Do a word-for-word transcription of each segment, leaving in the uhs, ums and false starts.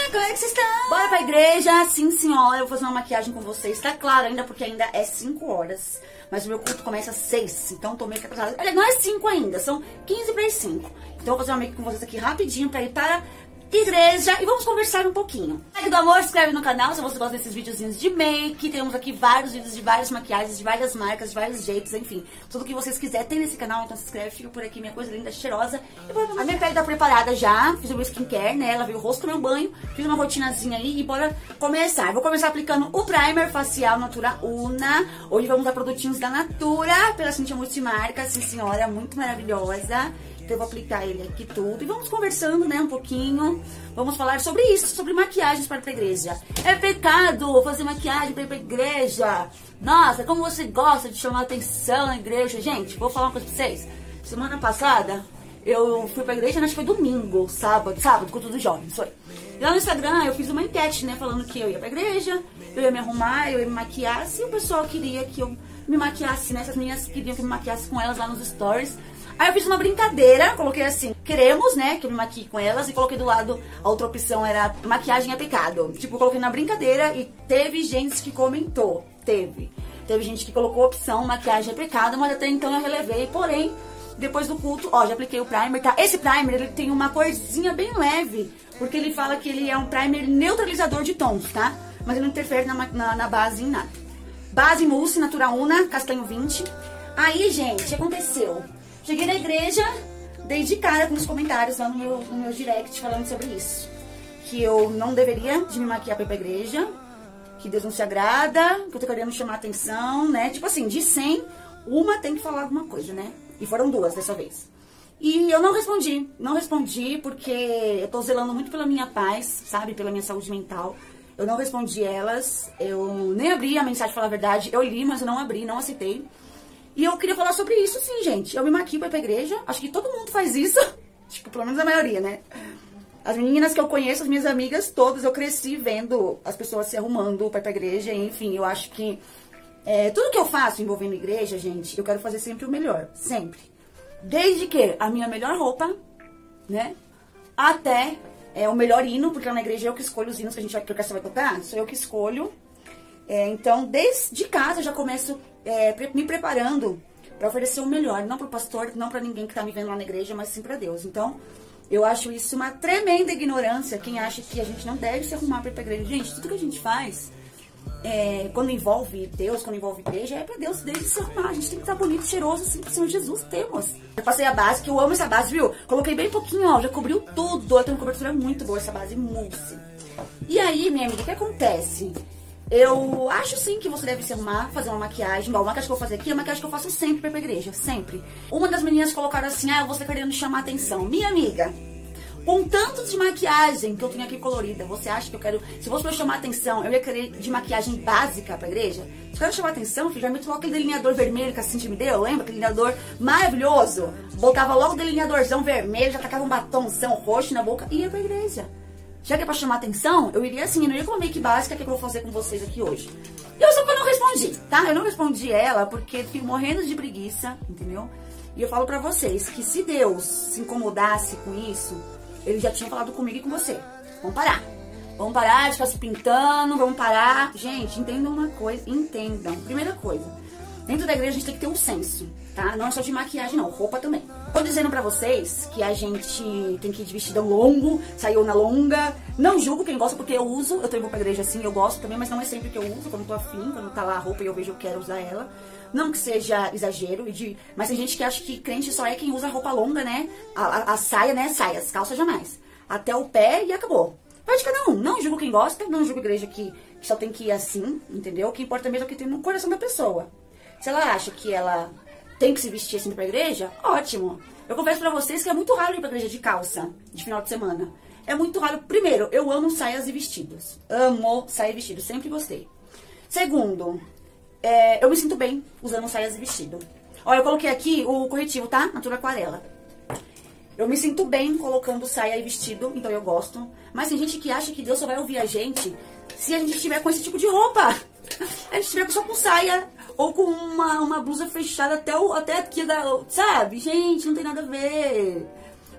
como é que vocês estão? Bora pra igreja? Sim, senhora, eu vou fazer uma maquiagem com vocês. Tá claro ainda, porque ainda é cinco horas. Mas o meu culto começa às seis, então tô meio que atrasada. Olha, não é cinco ainda, são quinze para as cinco. Então eu vou fazer uma make com vocês aqui rapidinho pra ir para igreja e vamos conversar um pouquinho. Like do amor, se inscreve no canal se você gosta desses videozinhos de make. Temos aqui vários vídeos de várias maquiagens, de várias marcas, de vários jeitos, enfim. Tudo que vocês quiserem tem nesse canal, então se inscreve, fica por aqui, minha coisa linda, cheirosa. E bora... A minha pele tá preparada já, fiz o meu skincare, né? Lavei o rosto, tomei um banho, fiz uma rotinazinha aí e bora começar. Vou começar aplicando o primer facial Natura Una. Hoje vamos usar produtinhos da Natura, pela Cintia Multimarca, sim senhora, muito maravilhosa. Eu vou aplicar ele aqui tudo e vamos conversando, né, um pouquinho. Vamos falar sobre isso, sobre maquiagens para ir pra igreja. É pecado fazer maquiagem para ir pra igreja? Nossa, como você gosta de chamar atenção na igreja. Gente, vou falar uma coisa pra vocês. Semana passada, eu fui pra igreja, acho que foi domingo, sábado, sábado, culto dos jovens, foi. E lá no Instagram eu fiz uma enquete, né, falando que eu ia pra igreja, eu ia me arrumar, eu ia me maquiar. Se o pessoal queria que eu me maquiasse, né, essas meninas queriam que eu me maquiasse com elas lá nos stories. Aí eu fiz uma brincadeira, coloquei assim, queremos, né, que eu me maquie com elas, e coloquei do lado, a outra opção era maquiagem é pecado. Tipo, eu coloquei na brincadeira e teve gente que comentou, teve. Teve gente que colocou a opção maquiagem é pecado, mas até então eu relevei, porém, depois do culto, ó, já apliquei o primer, tá? Esse primer, ele tem uma corzinha bem leve, porque ele fala que ele é um primer neutralizador de tons, tá? Mas ele não interfere na, na, na base em nada. Base Mousse Natura Una, castanho vinte. Aí, gente, o que aconteceu? Cheguei na igreja, dei de cara com os comentários lá no meu, no meu direct falando sobre isso. Que eu não deveria de me maquiar pra ir pra igreja, que Deus não se agrada, que eu tô querendo chamar atenção, né? Tipo assim, de cem, uma tem que falar alguma coisa, né? E foram duas dessa vez. E eu não respondi, não respondi porque eu tô zelando muito pela minha paz, sabe? Pela minha saúde mental. Eu não respondi elas, eu nem abri a mensagem, pra falar a verdade. Eu li, mas eu não abri, não aceitei. E eu queria falar sobre isso sim, gente. Eu me maquio pra ir pra igreja. Acho que todo mundo faz isso. Acho que pelo menos a maioria, né? As meninas que eu conheço, as minhas amigas todas, eu cresci vendo as pessoas se arrumando pra ir pra igreja. Enfim, eu acho que é, tudo que eu faço envolvendo igreja, gente, eu quero fazer sempre o melhor. Sempre. Desde que a minha melhor roupa, né? Até é, o melhor hino, porque na igreja é eu que escolho os hinos que a gente vai, que a orquestra vai tocar. Sou eu que escolho. É, então, desde casa eu já começo é, me preparando para oferecer o melhor. Não pro pastor, não para ninguém que tá me vendo lá na igreja, mas sim para Deus. Então, eu acho isso uma tremenda ignorância. Quem acha que a gente não deve se arrumar para ir pra igreja. Gente, tudo que a gente faz, é, quando envolve Deus, quando envolve igreja, é para Deus desde se arrumar. A gente tem que estar bonito, cheiroso, assim, pro Senhor Jesus. Temos. Eu passei a base, que eu amo essa base, viu? Coloquei bem pouquinho, ó, já cobriu tudo. Eu tenho uma cobertura muito boa, essa base mousse. E aí, minha amiga, o que acontece? Eu acho sim que você deve se arrumar, fazer uma maquiagem. Bom, a maquiagem que eu vou fazer aqui é a maquiagem que eu faço sempre pra ir pra igreja, sempre. Uma das meninas colocaram assim, ah, você querendo chamar atenção. Minha amiga, com tanto de maquiagem que eu tenho aqui colorida, você acha que eu quero... Se fosse pra eu chamar atenção, eu ia querer de maquiagem básica pra igreja? Se eu quero chamar atenção, filho, já meto logo aquele delineador vermelho que a Cintia me deu, lembra? Aquele delineador maravilhoso. Botava logo o delineadorzão vermelho, já tacava um batomzão roxo na boca e ia pra igreja. Já que é pra chamar atenção, eu iria assim, eu não ia com uma make básica que eu vou fazer com vocês aqui hoje. E eu só que eu não respondi, tá? Eu não respondi ela porque fico morrendo de preguiça, entendeu? E eu falo pra vocês que se Deus se incomodasse com isso, Ele já tinha falado comigo e com você. Vamos parar. Vamos parar de ficar se pintando, vamos parar. Gente, entendam uma coisa, entendam. Primeira coisa, dentro da igreja a gente tem que ter um senso, tá? Não é só de maquiagem não, roupa também. Tô dizendo pra vocês que a gente tem que ir de vestidão longo, saiu na longa. Não julgo quem gosta porque eu uso, eu tô indo pra igreja assim, eu gosto também, mas não é sempre que eu uso, quando tô afim, quando tá lá a roupa e eu vejo que eu quero usar ela. Não que seja exagero, e de... mas tem gente que acha que crente só é quem usa roupa longa, né? A, a, a saia, né? Saias, calça jamais. Até o pé e acabou. Vai de cada um. Não julgo quem gosta, não julgo a igreja que, que só tem que ir assim, entendeu? O que importa mesmo é o que tem no coração da pessoa. Se ela acha que ela tem que se vestir assim pra igreja, ótimo. Eu confesso pra vocês que é muito raro ir pra igreja de calça, de final de semana. É muito raro. Primeiro, eu amo saias e vestidos. Amo saia e vestido, sempre gostei. Segundo, é, eu me sinto bem usando saias e vestido. Olha, eu coloquei aqui o corretivo, tá? Natura Aquarela. Eu me sinto bem colocando saia e vestido, então eu gosto. Mas tem gente que acha que Deus só vai ouvir a gente se a gente estiver com esse tipo de roupa. A gente estiver só com saia ou com uma, uma blusa fechada até, o, até aqui, da, sabe? Gente, não tem nada a ver.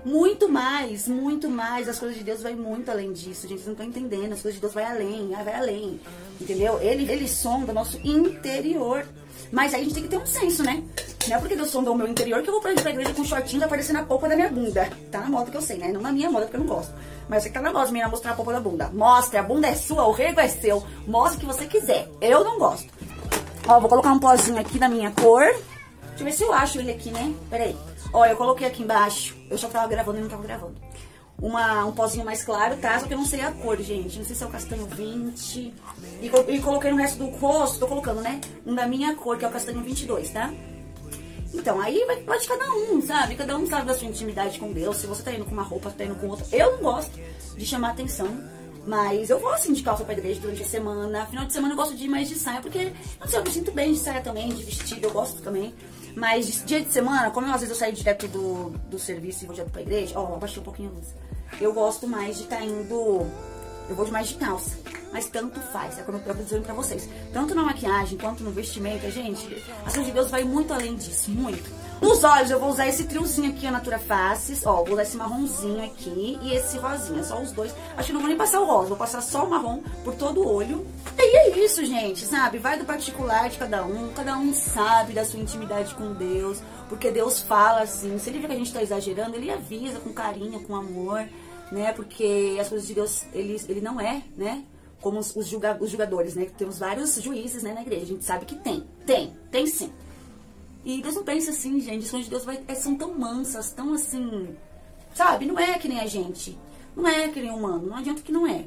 Muito mais, muito mais. As coisas de Deus vai muito além disso, gente. Vocês não estão entendendo. As coisas de Deus vai além, vai além. Entendeu? Ele, ele sonda o nosso interior. Mas aí a gente tem que ter um senso, né? Não é porque Deus sonda o meu interior que eu vou pra igreja com shortinho aparecendo a polpa da minha bunda. Tá na moda que eu sei, né? Não na minha moda, porque eu não gosto. Mas eu sei que tá na moda, menina, mostrar a polpa da bunda. Mostre, a bunda é sua, o rego é seu. Mostre o que você quiser. Eu não gosto. Ó, vou colocar um pozinho aqui da minha cor. Deixa eu ver se eu acho ele aqui, né? Pera aí. Ó, eu coloquei aqui embaixo. Eu só tava gravando e não tava gravando. Uma, um pozinho mais claro, tá? Só que eu não sei a cor, gente. Não sei se é o castanho vinte. E, e coloquei no resto do rosto, tô colocando, né? Um da minha cor, que é o castanho vinte e dois, tá? Então, aí vai, vai de cada um, sabe? Cada um sabe da sua intimidade com Deus. Se você tá indo com uma roupa, tá indo com outra. Eu não gosto de chamar atenção. Mas eu vou assim de calça pra igreja durante a semana. Final de semana eu gosto de ir mais de saia, porque, não sei, eu me sinto bem de saia também, de vestido, eu gosto também. Mas de, dia de semana, como eu, às vezes eu saio direto do, do serviço e vou direto pra igreja, ó, abaixei um pouquinho a luz. Eu gosto mais de estar tá indo, eu vou de mais de calça. Mas tanto faz, é como eu tô dizendo pra vocês. Tanto na maquiagem quanto no vestimento, gente, a ação de Deus vai muito além disso, muito. Nos olhos eu vou usar esse triozinho aqui, a Natura Faces, ó, vou usar esse marronzinho aqui e esse rosinha, só os dois. Acho que não vou nem passar o rosa, vou passar só o marrom por todo o olho. E é isso, gente, sabe? Vai do particular de cada um, cada um sabe da sua intimidade com Deus, porque Deus fala assim, se ele vê que a gente tá exagerando, ele avisa com carinho, com amor, né? Porque as coisas de Deus, ele, ele não é, né? Como os, os, julga, os julgadores, né? Temos vários juízes, né, na igreja, a gente sabe que tem, tem, tem sim. E Deus não pensa assim, gente, as coisas de Deus vai, são tão mansas, tão assim, sabe? Não é que nem a gente, não é que nem o humano, não adianta que não é.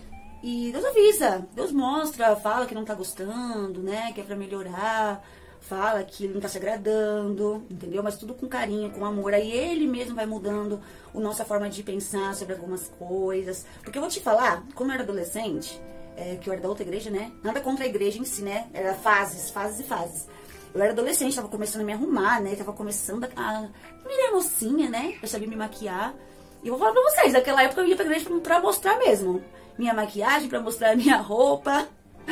E Deus avisa, Deus mostra, fala que não tá gostando, né, que é pra melhorar, fala que ele não tá se agradando, entendeu? Mas tudo com carinho, com amor, aí ele mesmo vai mudando a nossa forma de pensar sobre algumas coisas. Porque eu vou te falar, como eu era adolescente, é, que eu era da outra igreja, né, nada contra a igreja em si, né, era fases, fases e fases. Eu era adolescente, tava começando a me arrumar, né? Tava começando a... a minha mocinha, né? Eu sabia me maquiar. E eu vou falar pra vocês, naquela época eu ia pra igreja pra, pra mostrar mesmo. Minha maquiagem, pra mostrar a minha roupa.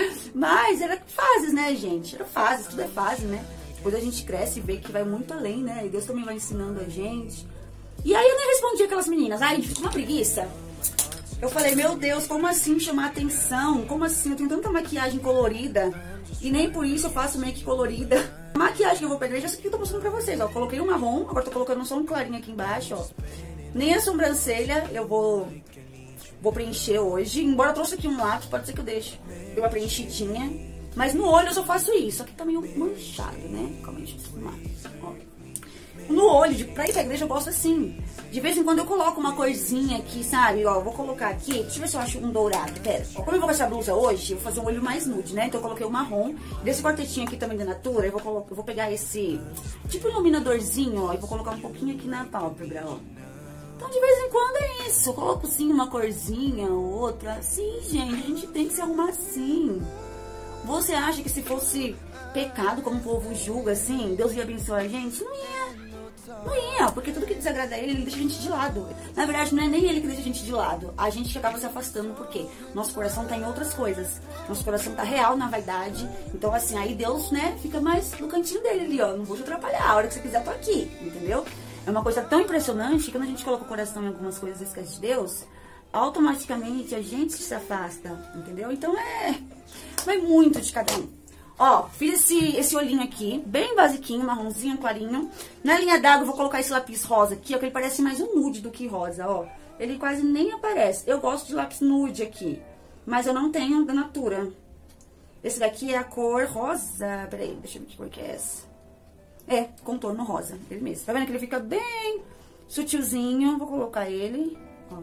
Mas era fases, né, gente? Era fases, tudo é fase, né? Depois a gente cresce e vê que vai muito além, né? E Deus também vai ensinando a gente. E aí eu nem respondi aquelas meninas. Ai, fica uma preguiça. Eu falei, meu Deus, como assim chamar atenção? Como assim? Eu tenho tanta maquiagem colorida. E nem por isso eu faço make colorida. A maquiagem que eu vou pra igreja, essa aqui eu tô mostrando pra vocês, ó. Eu coloquei um marrom, agora tô colocando só um clarinho aqui embaixo, ó. Nem a sobrancelha eu vou, vou preencher hoje. Embora eu trouxe aqui um lápis, pode ser que eu deixe. Deu uma preenchidinha. Mas no olho eu só faço isso. Aqui tá meio manchado, né? Calma aí, deixa eu filmar. Ó. No olho, de, pra ir pra igreja eu gosto assim. De vez em quando eu coloco uma corzinha aqui, sabe? Ó, vou colocar aqui, deixa eu ver se eu acho um dourado, pera. Ó, como eu vou com essa blusa hoje, eu vou fazer um olho mais nude, né? Então eu coloquei o marrom. Desse cortetinho aqui também da Natura, eu vou, colocar, eu vou pegar esse tipo iluminadorzinho, ó, e vou colocar um pouquinho aqui na pálpebra, ó. Então de vez em quando é isso, eu coloco sim uma corzinha, outra. Sim, gente, a gente tem que se arrumar assim. Você acha que se fosse pecado, como o povo julga, assim, Deus ia abençoar a gente? Não ia. Não ia, porque tudo que desagrada a ele, ele deixa a gente de lado. Na verdade, não é nem ele que deixa a gente de lado. A gente acaba se afastando, porque nosso coração tá em outras coisas. Nosso coração tá real na vaidade. Então, assim, aí Deus, né, fica mais no cantinho dele ali, ó. Não vou te atrapalhar, a hora que você quiser, eu tô aqui, entendeu? É uma coisa tão impressionante que quando a gente coloca o coração em algumas coisas e esquece de Deus, automaticamente a gente se afasta, entendeu? Então, é... vai muito de cada um. Ó, fiz esse, esse olhinho aqui, bem basiquinho, marronzinho, clarinho. Na linha d'água eu vou colocar esse lápis rosa aqui, ó, que ele parece mais um nude do que rosa, ó. Ele quase nem aparece. Eu gosto de lápis nude aqui, mas eu não tenho da Natura. Esse daqui é a cor rosa. Peraí, deixa eu ver que cor que é essa. É, contorno rosa, ele mesmo. Tá vendo que ele fica bem sutilzinho? Vou colocar ele, ó.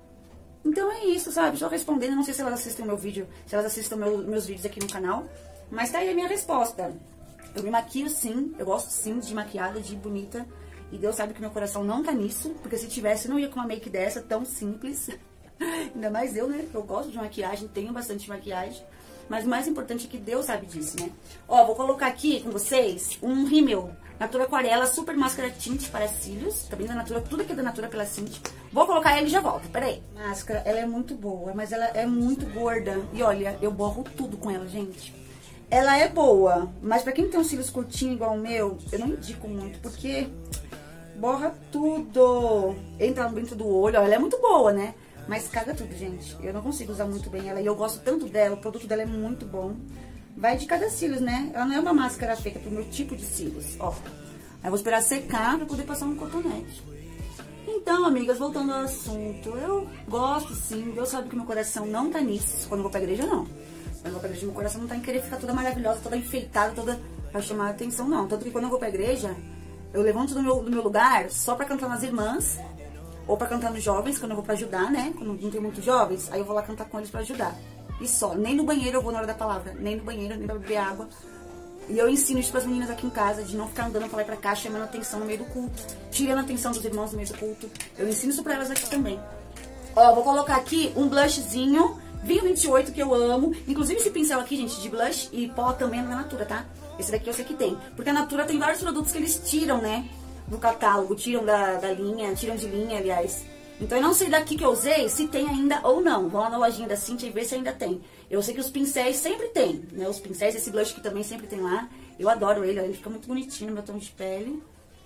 Então é isso, sabe? Só respondendo, não sei se elas assistem o meu vídeo, se elas assistem meu, meus vídeos aqui no canal. Mas tá aí a minha resposta. Eu me maquio sim, eu gosto sim de maquiada, de bonita. E Deus sabe que meu coração não tá nisso, porque se tivesse eu não ia com uma make dessa tão simples. Ainda mais eu, né? Eu gosto de maquiagem, tenho bastante maquiagem. Mas o mais importante é que Deus sabe disso, né? Ó, vou colocar aqui com vocês um rímel Natura Aquarela Super Máscara Tinte para cílios. Também da Natura, tudo aqui é da Natura pela Cinti. Vou colocar ele e já volto, peraí. Máscara, ela é muito boa, mas ela é muito gorda. E olha, eu borro tudo com ela, gente. Ela é boa, mas pra quem tem os cílios curtinhos igual o meu, eu não indico muito, porque borra tudo. Entra dentro do olho, ó, ela é muito boa, né? Mas caga tudo, gente. Eu não consigo usar muito bem ela. E eu gosto tanto dela, o produto dela é muito bom. Vai de cada cílios, né? Ela não é uma máscara feita pro meu tipo de cílios, ó. Aí eu vou esperar secar pra poder passar um cotonete. Então, amigas, voltando ao assunto. Eu gosto, sim. Deus sabe que meu coração não tá nisso. Quando eu vou pra igreja, não. Quando eu vou pra igreja, meu coração não tá em querer ficar toda maravilhosa, toda enfeitada, toda pra chamar a atenção, não. Tanto que quando eu vou pra igreja, eu levanto do meu, do meu lugar só pra cantar nas irmãs. Ou pra cantar nos jovens, quando eu vou pra ajudar, né? Quando não tem muitos jovens, aí eu vou lá cantar com eles pra ajudar. E só. Nem no banheiro eu vou na hora da palavra. Nem no banheiro, nem pra beber água. E eu ensino isso pras meninas aqui em casa, de não ficar andando pra lá e pra cá, chamando atenção no meio do culto. Tirando a atenção dos irmãos no meio do culto. Eu ensino isso pra elas aqui também. Ó, vou colocar aqui um blushzinho, Vinho vinte e oito, que eu amo. Inclusive esse pincel aqui, gente, de blush e pó também é da Natura, tá? Esse daqui eu sei que tem. Porque a Natura tem vários produtos que eles tiram, né? Do catálogo, tiram da, da linha, tiram de linha, aliás. Então eu não sei daqui que eu usei se tem ainda ou não. Vou lá na lojinha da Cintia e ver se ainda tem. Eu sei que os pincéis sempre tem, né? Os pincéis, esse blush que também sempre tem lá. Eu adoro ele, ó, ele fica muito bonitinho no meu tom de pele.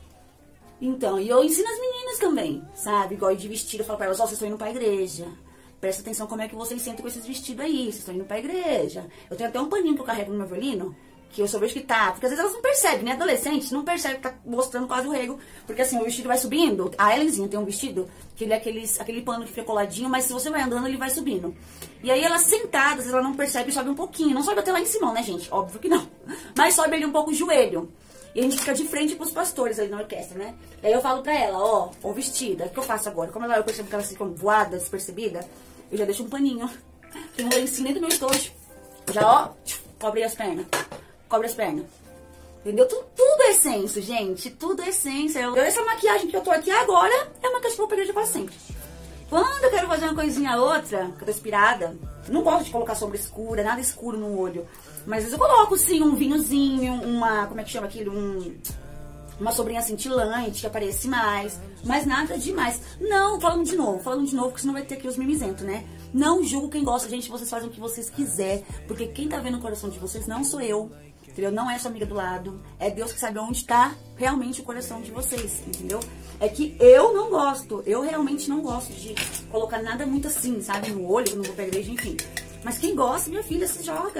Então, e eu ensino as meninas também, sabe? Igual de vestido, eu falo pra elas, ó, vocês estão indo pra igreja. Presta atenção como é que vocês sentem com esses vestidos aí, vocês estão indo pra igreja. Eu tenho até um paninho que eu carrego no meu violino, que eu só vejo que tá, porque às vezes elas não percebem, né? Adolescente não percebe que tá mostrando quase o rego, porque assim, o vestido vai subindo. A Ellenzinha tem um vestido que ele é aqueles, aquele pano que fica coladinho, mas se você vai andando, ele vai subindo. E aí ela sentada, às vezes ela não percebe e sobe um pouquinho. Não sobe até lá em cima, né, gente? Óbvio que não. Mas sobe ali um pouco o joelho. E a gente fica de frente pros pastores ali na orquestra, né? E aí eu falo pra ela, ó, ó, vestida, o que eu faço agora? Como ela, eu percebo que ela fica voada, despercebida, eu já deixo um paninho. Tem um lencinho dentro do meu estojo. Já, ó, cobre as pernas. Cobre as pernas. Entendeu? Tudo, tudo é essência, gente. Tudo é essência. Eu, essa maquiagem que eu tô aqui agora é uma maquiagem que eu vou pra igreja pra sempre. Quando eu quero fazer uma coisinha outra, que eu tô inspirada, não gosto de colocar sombra escura, nada escuro no olho. Mas às vezes eu coloco, sim, um vinhozinho, uma... Como é que chama aquilo? Um... Uma sobrinha cintilante, que aparece mais. Mas nada demais. Não, falando de novo, falando de novo, porque senão vai ter aqui os mimizentos, né? Não julgo quem gosta, gente. Vocês fazem o que vocês quiserem. Porque quem tá vendo o coração de vocês não sou eu. Entendeu? Não é sua amiga do lado. É Deus que sabe onde tá realmente o coração de vocês, entendeu? É que eu não gosto. Eu realmente não gosto de colocar nada muito assim, sabe? No olho, quando vou pra igreja, enfim. Mas quem gosta, minha filha, se joga.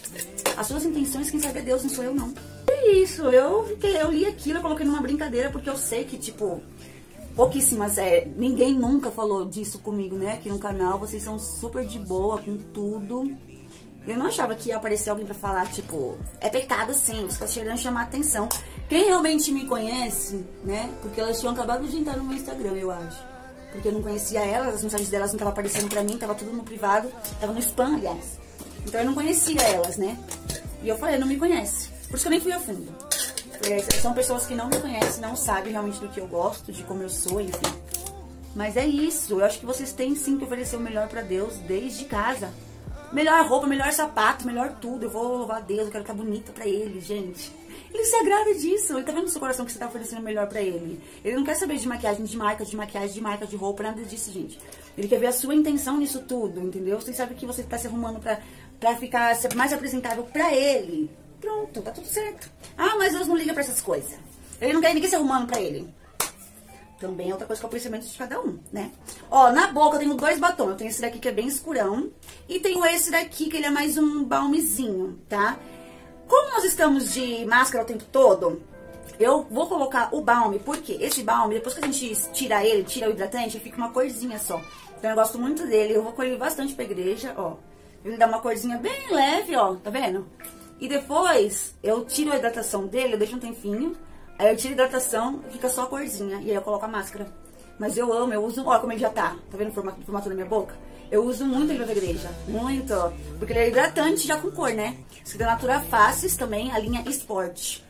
As suas intenções, quem sabe é Deus, não sou eu, não. É isso. Eu, fiquei, eu li aquilo, eu coloquei numa brincadeira, porque eu sei que, tipo... Pouquíssimas, é... Ninguém nunca falou disso comigo, né? Aqui no canal. Vocês são super de boa com tudo. Eu não achava que ia aparecer alguém pra falar, tipo, é pecado sim, você tá cheirando chamar atenção. Quem realmente me conhece, né, porque elas tinham acabado de entrar no meu Instagram, eu acho. Porque eu não conhecia elas, as mensagens delas não estavam aparecendo pra mim, tava tudo no privado, tava no spam, aliás. Então eu não conhecia elas, né. E eu falei, não me conhece. Por isso que eu nem fui a fundo. Porque são pessoas que não me conhecem, não sabem realmente do que eu gosto, de como eu sou, enfim. Mas é isso, eu acho que vocês têm sim que oferecer o melhor pra Deus desde casa. Melhor roupa, melhor sapato, melhor tudo. Eu vou louvar a Deus, eu quero ficar bonita pra ele, gente. Ele se agrada disso. Ele tá vendo no seu coração que você tá oferecendo o melhor pra ele. Ele não quer saber de maquiagem, de marca, de maquiagem, de marca, de roupa, nada disso, gente. Ele quer ver a sua intenção nisso tudo, entendeu? Você sabe que você tá se arrumando pra, pra ficar mais apresentável pra ele. Pronto, tá tudo certo. Ah, mas Deus não liga pra essas coisas. Ele não quer ninguém se arrumando pra ele. Também é outra coisa que é o pensamento de cada um, né? Ó, na boca eu tenho dois batons. Eu tenho esse daqui que é bem escurão. E tenho esse daqui que ele é mais um balmezinho, tá? Como nós estamos de máscara o tempo todo, eu vou colocar o balme. Porque esse balme, depois que a gente tira ele, tira o hidratante, fica uma corzinha só. Então eu gosto muito dele. Eu vou colher bastante pra igreja, ó. Ele dá uma corzinha bem leve, ó. Tá vendo? E depois eu tiro a hidratação dele, eu deixo um tempinho. Aí eu tiro a hidratação, fica só a corzinha. E aí eu coloco a máscara. Mas eu amo, eu uso... Olha como ele já tá. Tá vendo o formato, o formato da minha boca? Eu uso muito ele pra igreja. Muito. Porque ele é hidratante já com cor, né? Esse da Natura Faces também, a linha Sport.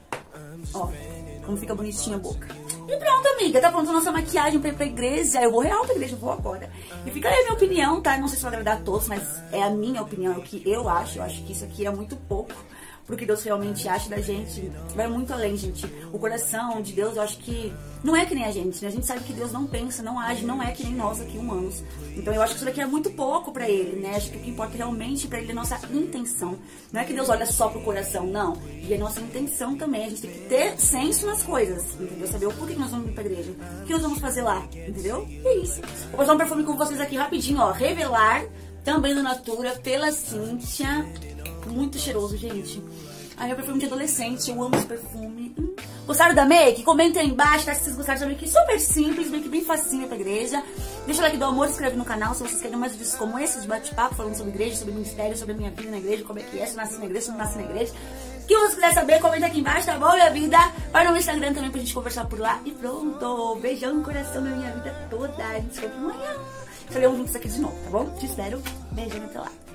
Ó, como fica bonitinha a boca. E pronto, amiga. Tá pronta a nossa maquiagem pra ir pra igreja. Eu vou real pra igreja, eu vou agora. E fica aí a minha opinião, tá? Não sei se vai agradar a todos, mas é a minha opinião, é o que eu acho. Eu acho que isso aqui é muito pouco. porque Deus realmente acha da gente, vai muito além, gente. O coração de Deus, eu acho que não é que nem a gente, né? A gente sabe que Deus não pensa, não age, não é que nem nós aqui humanos. Então eu acho que isso daqui é muito pouco pra ele, né? Acho que o que importa realmente pra ele é a nossa intenção. Não é que Deus olha só pro coração, não. E é a nossa intenção também. A gente tem que ter senso nas coisas, entendeu? Saber o porquê que nós vamos ir pra igreja. O que nós vamos fazer lá, entendeu? É isso. Vou passar um perfume com vocês aqui rapidinho, ó. Revelar, também do Natura, pela Cíntia. Muito cheiroso, gente. Ai, é um perfume de adolescente, eu amo esse perfume. Hum. Gostaram da make? Comentem aí embaixo, tá? Se vocês gostaram da make, super simples, make bem facinho pra igreja. Deixa o like do amor, se inscreve no canal se vocês querem mais vídeos como esse, de bate-papo, falando sobre igreja, sobre ministério, sobre a minha vida na igreja, como é que é, se eu nasci na igreja, se eu não nasci na igreja. O que vocês quiserem saber, comenta aqui embaixo, tá bom, minha vida? Vai no meu Instagram também pra gente conversar por lá. E pronto, beijão no coração da minha vida toda. A gente se vê amanhã. Estaremos juntos aqui de novo, tá bom? Te espero. Beijão até lá.